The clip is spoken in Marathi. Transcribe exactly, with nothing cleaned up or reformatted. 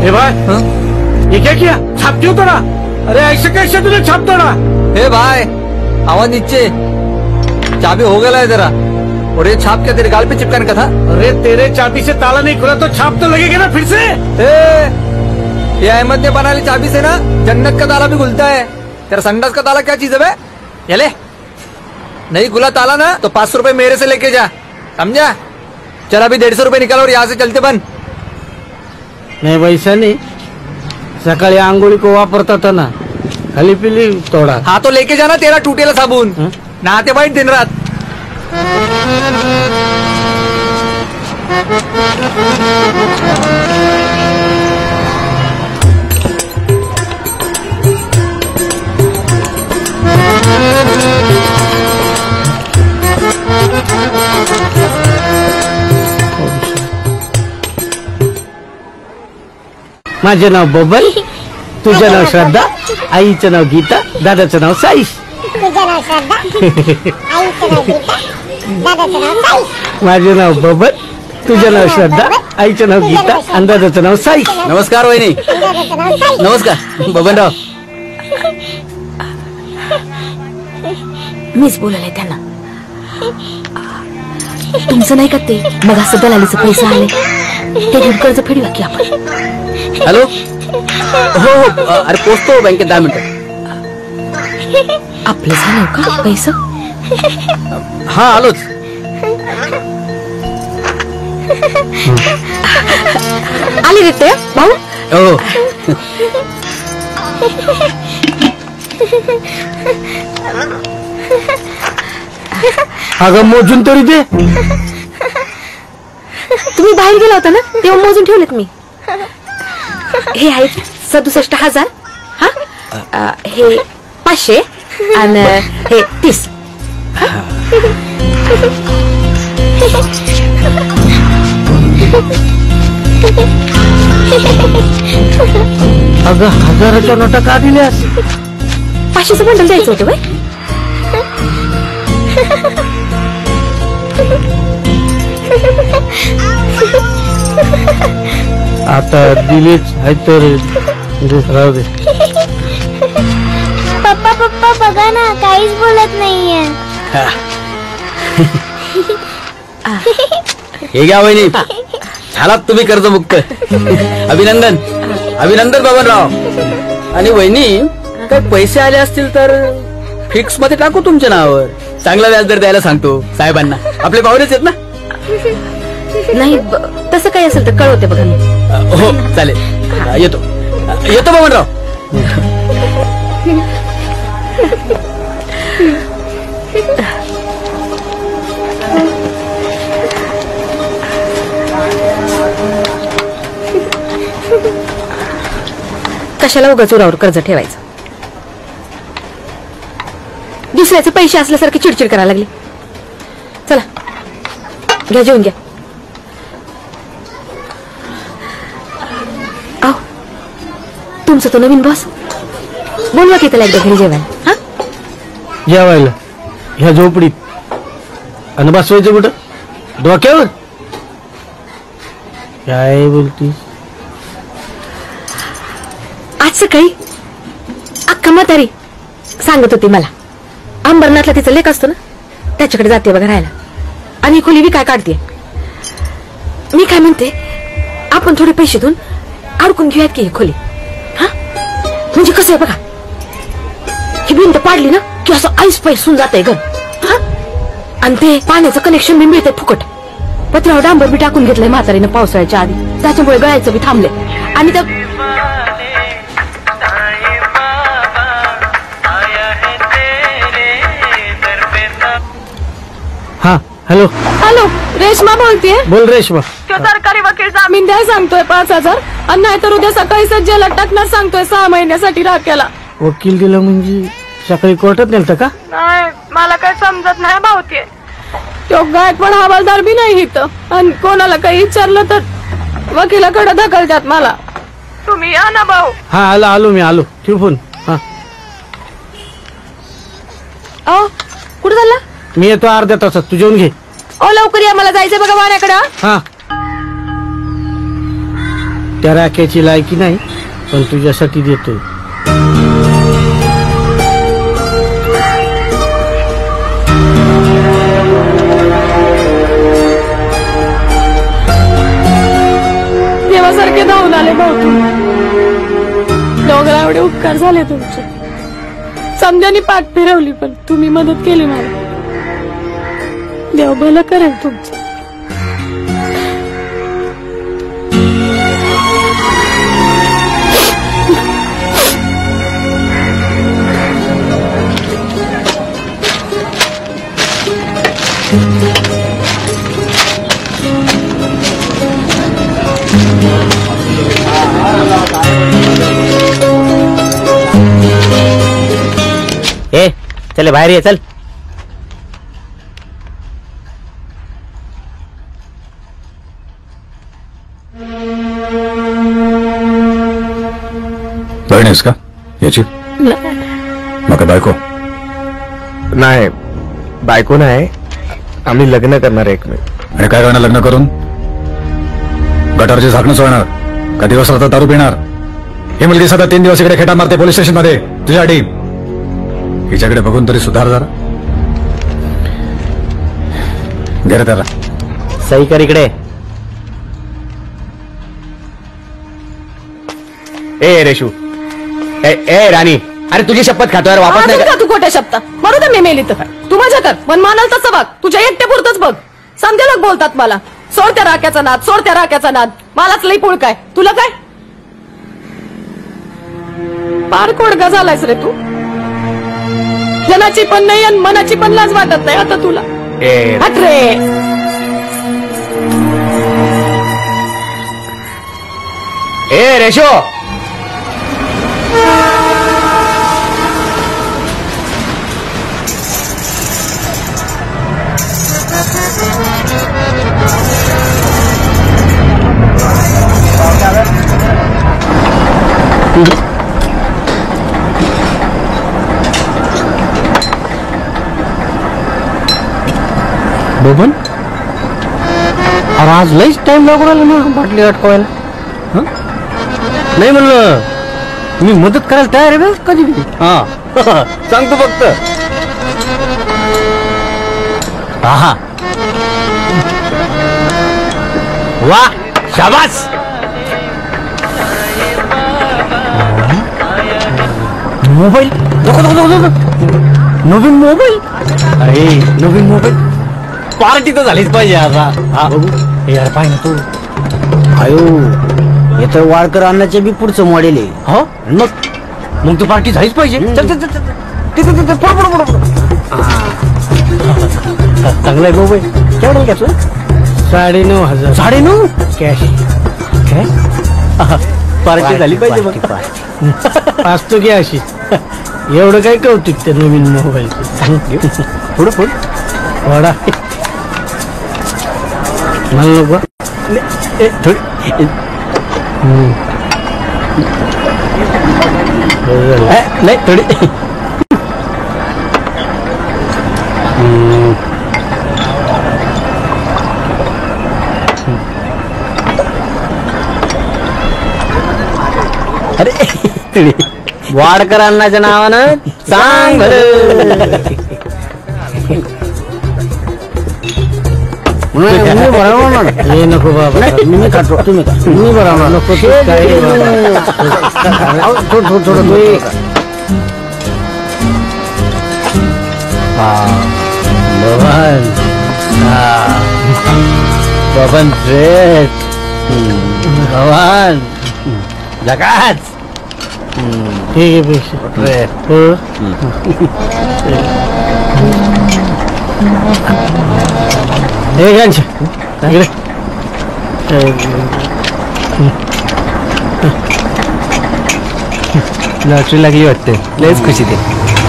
ए भाई, ये क्या किया? छाप क्यों तोड़ा? अरे ऐसे कैसे तूने छाप तोड़ा? ए भाई, आवाज नीचे, चाबी हो गया है तेरा। और ये छाप क्या तेरे गाल पे चिपकाने का था? अरे तेरे चाबी से ताला नहीं खुला तो छाप तो लगेगा ना फिर से। ए, ये अहमद ने बना ली चाबी से ना जन्नत का ताला भी खुलता है। तेरा संडास का ताला क्या चीज है बे? ये ले, नहीं खुला ताला ना तो पाँच सौ रुपए मेरे से लेके जा, समझा? चल अभी डेढ़ सौ रुपए निकाल और यहाँ से चलते बन। नहीं वैसा नहीं, सकाळी आंघोळी को वापरता था ना, खाली पीली तोड़ा। हाँ तो लेके जाना तेरा टूटेला साबुन, नहाते बैठ दिन रात। माझे नाव बबल, तुझं नाव श्रद्धा, आईचं नाव गीता, दादाचं नाव साईश। तुझं नाव श्रद्धा, आईचं नाव गीता, दादाचं नाव साईश। माझे नाव बबल, तुझं नाव श्रद्धा, आईचं नाव गीता आणि दादाचं नाव साईश। नमस्कार वहिनी। नमस्कार बबनराव। मीच बोलले त्यांना, तुमचं नाही का ते मग असं दलालीचे पैसे आले ते घेऊन कर्ज फेडूया की आपण। हॅलो, हो हो, अरे पोचतो बँकेत दहा मिनिटं। आपलं झालं का पैसा? हा आलोच। आले रे ते भाऊ? हो अगं मोजून तरी दे। तुम्ही बाहेर गेला होता ना तेव्हा मोजून ठेवलेत मी। हे आहेत सदुसष्ट हजार, हा हे पाचशे आणि हे तीस। अगं हजाराच्या नोटा का दिल्यास? पाचशेचं बंडल द्यायचं होतं बाई। आता दिलेच आहे तर राहू दे। पप्पा पप्पा बघा ना, काहीच बोलत नाहीये। हे घ्या वहिनी, झालात तुम्ही कर्जमुक्त। अभिनंदन अभिनंदन बबनराव। आणि वहिनी, काही पैसे आले असतील तर फिक्स मध्ये टाकू तुमच्या नावावर, चांगला व्याजदर द्यायला सांगतो साहेबांना, आपले पाहुणेच आहेत ना। नाही तसं काही असेल तर कळवते बघा मी। हो चालेल, येतो येतो बबनराव। कशाला उगाच उरावर कर्ज ठेवायचं? दुसऱ्याचे पैसे असल्यासारखे चिडचिड करायला लागली। चला घ्या, जेवून घ्या। आओ, तुमचं तो नवीन बॉस, बोलवा की त्याला एकदा घरी जेवायला। हा जेवायला ह्या झोपडीत आणि बसवायचं कुठं? डोक्यावर? काय बोलतीस? आज सकाळी अक्का म्हातारी सांगत होती मला, अंबरनाथला तिचा लेक असतो ना त्याच्याकडे जाते बघा राहायला, आणि खोली बी काय काढते। मी काय म्हणते, आपण थोडे पैसे देऊन अडकून घेऊयात की ही खोली। हा म्हणजे कसं आहे बघा, ही भिंत पाडली ना की असं आईस पैस होऊन जाते घर। हा आणि ते पाण्याचं कनेक्शन बी मिळते फुकट। पत्रावर डांबर बी टाकून घेतलंय म्हातारीनं पावसाळ्याच्या आधी, त्याच्यामुळे गळायचं बी थांबले। आणि त्या हा हॅलो हॅलो, रेश्मा बोलतेय। बोल रेश्मा। तो सरकारी वकील जामीन द्या सांगतोय पाच हजार, आणि नाहीतर उद्या सकाळी सज्जेला टाकणार सांगतोय सहा महिन्यासाठी राख्याला। वकील दिला म्हणजे सकाळी कोर्टात नेलता का? नाही, मला काय समजत नाही भावते। तो गायकवाड हवालदार बी नाही इथं, आणि कोणाला काही विचारलं तर वकिलाकडे ढकलतात मला। तुम्ही या ना भाऊ। हा आलो आलो मी आलो, ठेव फोन। हा अहो कुठं चालला? मी येतो अर्ध्या तासात, तू जेवून घे। ओ लवकर या, मला जायचंय बघा वाण्याकडे। हा त्या राख्याची लायकी नाही, पण तुझ्यासाठी देतोय. देवासारखे धावून आले भाऊ तुम्ही. दोघांना एवढे उपकार झाले तुमचे. समजाने पाठ फिरवली पण तुम्ही मदत केली मला. देव भलं करेल तुमचं. ए चले बाहेर ये चल. बहीण आहेस का याची? मग बायको? नाही, बायको नाही. आम्ही लग्न करणार एकमेक. आणि काय करणार लग्न करून? गटारचे झाकणं सोडणार का दिवस रात्र दारू पिणार? ही मुलगी सध्या तीन दिवस इकडे खेटा मारते पोलीस स्टेशन मध्ये तुझ्यासाठी. हिच्याकडे बघून तरी सुधार जरा. घे त्याला. सही कर इकडे. ए रेशू, ए, ए राणी, अरे तुझी शपथ खातो यार, वापस नाही का तू खोट्या शब्द मरू दे. मी मेली तर तू माझ्या कर मन मानाल तसं बघ. तुझ्या एकट्या पुरतच बघ. समजे लोक बोलतात मला सोड त्या राख्याचा नाद, सोड त्या राख्याचा नाद. मलाच लई पुळ काय, तुला काय पार कोडगा झालायस रे तू. जनाची पण नाही आणि मनाची पण लाज वाटत नाही आता तुला. ए हट रे. ए रेशो, बबन, अरे आज लईच टाइम लागू राहिला ना बाटली अटकवायला. हं? नाही म्हणलं मी मदत करायला तयार आहे बे कधी बी. हा सांगतो फक्त. हा वा शाबास. मोबाईल नवीन मोबाईल. अरे नवीन मोबाईल पार्टी तर झालीच पाहिजे आता. हा बघू. हे यार पाहिजे तू. आयो हे तर वाळकर अण्णाचे बी पुढचं मॉडेल आहे. हो मग मग तू पार्टी झालीच पाहिजे. चल चल चल चल. तिथं तिथं पुढं पुढं पुढं पुढं. चांगला आहे मोबाईल. केवढं घ्यायचं? साडे नऊ हजार. साडे नऊ कॅश. काय पार्टी झाली पाहिजे बघ. असतो की अशी. एवढं काय कौतुक ते नवीन मोबाईलचं. पुढं पुढं वाडा मला नको. थोडी नाही थोडी. अरे वाडकर अण्णाच्या नावानं सांग भलं. हे नको बाबा. मी खातो तुम्ही खा. मी बरोबर नको तू काय थोडं थोडं बबन. बबन श्रेष्ठ. भगवान जगाच. ठीक आहे पैसे. हो हे घ्या इकडे. लॉटरी लागली वाटते. लयच खुशी ते.